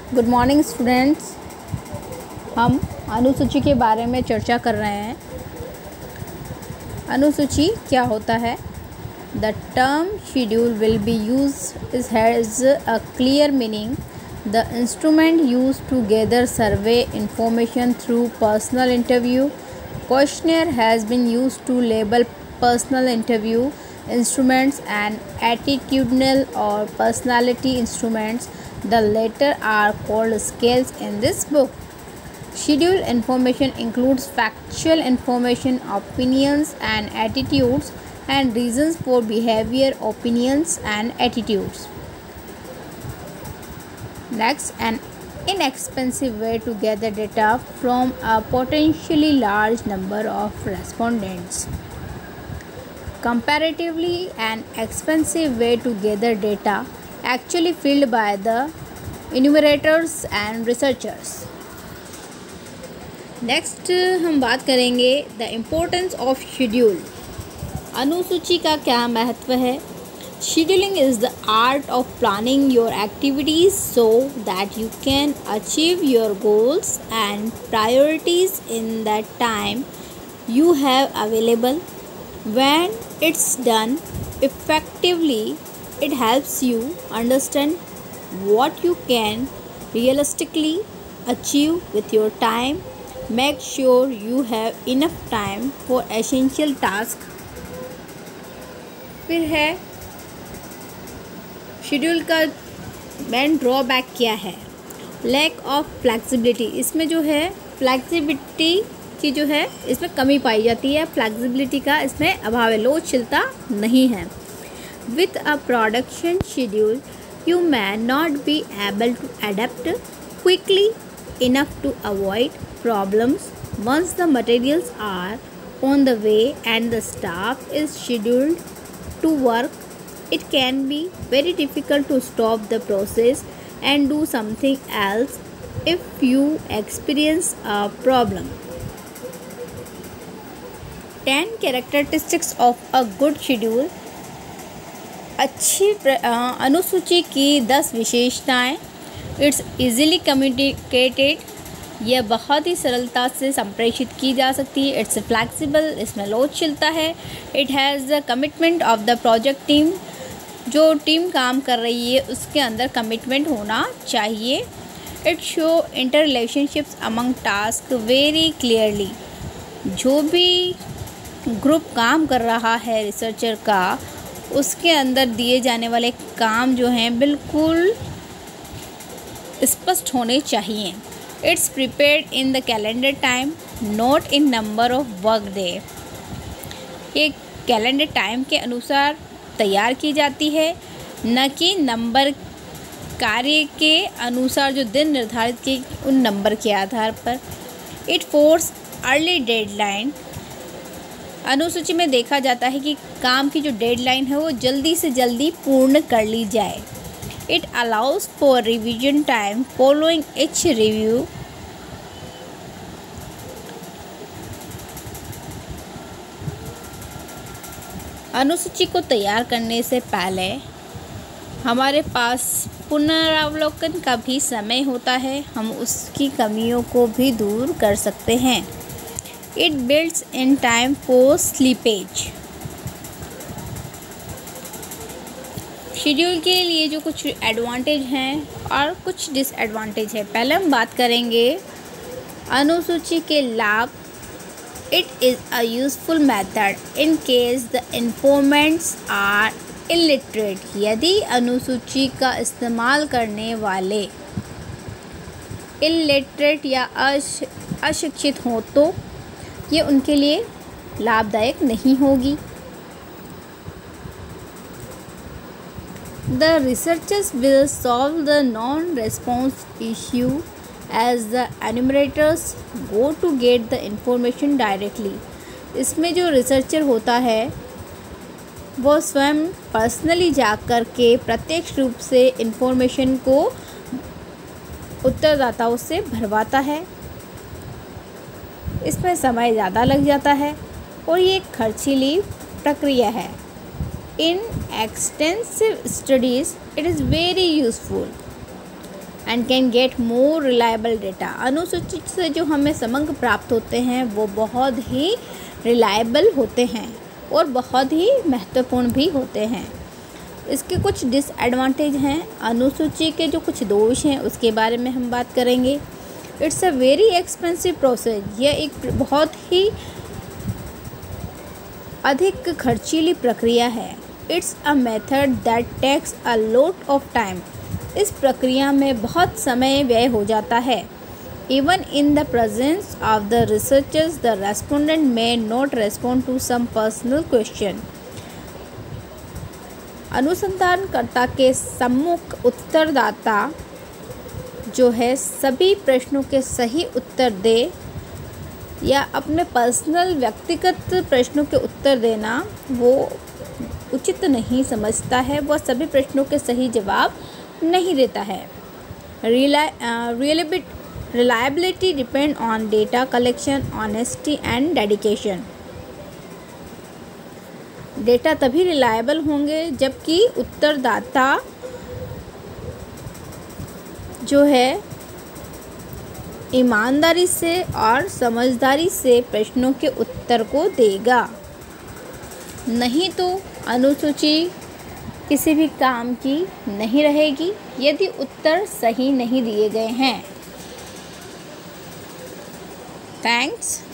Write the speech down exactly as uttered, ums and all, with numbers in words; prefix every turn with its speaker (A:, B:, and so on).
A: Good morning students. हम अनुसूची के बारे में चर्चा कर रहे हैं। अनुसूची क्या होता है? The term schedule will be used is has a clear meaning. The instrument used to gather survey information through personal interview. Questionnaire has been used to label personal interview instruments and attitudinal or personality instruments. The latter are called scales in this book. Schedule information includes factual information, opinions and attitudes, and reasons for behavior, opinions and attitudes. Next, an inexpensive way to gather data from a potentially large number of respondents. Comparatively an expensive way to gather data actually filled by the enumerators and researchers. Next हम बात करेंगे the importance of schedule. अनुसूची का क्या महत्व है? Scheduling is the art of planning your activities so that you can achieve your goals and priorities in the time you have available. When it's done effectively, it helps you understand what you can realistically achieve with your time. Make sure you have enough time for essential tasks. फिर है schedule का main drawback क्या है? Lack of flexibility. इसमें जो है flexibility की जो है इसमें कमी पाई जाती है। फ्लेक्सिबिलिटी का इसमें अभाव है, लोचशीलता नहीं है। With a production schedule you may not be able to adapt quickly enough to avoid problems once the materials are on the way and the staff is scheduled to work. It can be very difficult to stop the process and do something else if you experience a problem. Ten characteristics of a good schedule. अच्छी अनुसूची की दस विशेषताएं. It's easily communicated. यह बहुत ही सरलता से संप्रेषित की जा सकती है. It's flexible. इसमें लोचशीलता है. It has the commitment of the project team. जो टीम काम कर रही है उसके अंदर कमिटमेंट होना चाहिए. It show inter relationships among task very clearly. जो भी ग्रुप काम कर रहा है रिसर्चर का, उसके अंदर दिए जाने वाले काम जो हैं बिल्कुल स्पष्ट होने चाहिए. It's prepared in the calendar time not in number of work day. ये कैलेंडर टाइम के अनुसार तैयार की जाती है, न कि नंबर कार्य के अनुसार जो दिन निर्धारित किए उन नंबर के आधार पर. It force early deadline. अनुसूची में देखा जाता है कि काम की जो डेडलाइन है वो जल्दी से जल्दी पूर्ण कर ली जाए. It allows for revision time following each review. अनुसूची को तैयार करने से पहले हमारे पास पुनरावलोकन का भी समय होता है. हम उसकी कमियों को भी दूर कर सकते हैं. It builds in time for slippage. Schedule के लिए जो कुछ एडवांटेज हैं और कुछ डिसएडवांटेज है. पहले हम बात करेंगे अनुसूची के लाभ. It is a useful method in case the informants are illiterate. यदि अनुसूची का इस्तेमाल करने वाले इलिटरेट या अशिक्षित हों तो ये उनके लिए लाभदायक नहीं होगी. The researchers will solve the non response issue as the enumerators go to get the information directly. इसमें जो रिसर्चर होता है वो स्वयं पर्सनली जा कर के प्रत्यक्ष रूप से इंफॉर्मेशन को उत्तरदाताओं से भरवाता है. इसमें समय ज़्यादा लग जाता है और ये एक खर्चीली प्रक्रिया है. In extensive studies it is very useful. And can get more reliable data. अनुसूचित से जो हमें समग्र प्राप्त होते हैं वो बहुत ही रिलायबल होते हैं और बहुत ही महत्वपूर्ण भी होते हैं। इसके कुछ डिसएडवांटेज हैं। अनुसूची के जो कुछ दोष हैं उसके बारे में हम बात करेंगे। It's a very expensive process, यह एक बहुत ही अधिक खर्चीली प्रक्रिया है। It's a method that takes a lot of time, इस प्रक्रिया में बहुत समय व्यय हो जाता है। Even in the presence of the researchers the respondent may not respond to some personal question. अनुसंधानकर्ता के सम्मुख उत्तरदाता जो है सभी प्रश्नों के सही उत्तर दे या अपने पर्सनल व्यक्तिगत प्रश्नों के उत्तर देना वो उचित नहीं समझता है, वह सभी प्रश्नों के सही जवाब नहीं देता है। Reliability depend on data collection, honesty and dedication. Data तभी रिलायबल होंगे जबकि उत्तरदाता जो है ईमानदारी से और समझदारी से प्रश्नों के उत्तर को देगा, नहीं तो अनुसूची किसी भी काम की नहीं रहेगी यदि उत्तर सही नहीं दिए गए हैं। थैंक्स।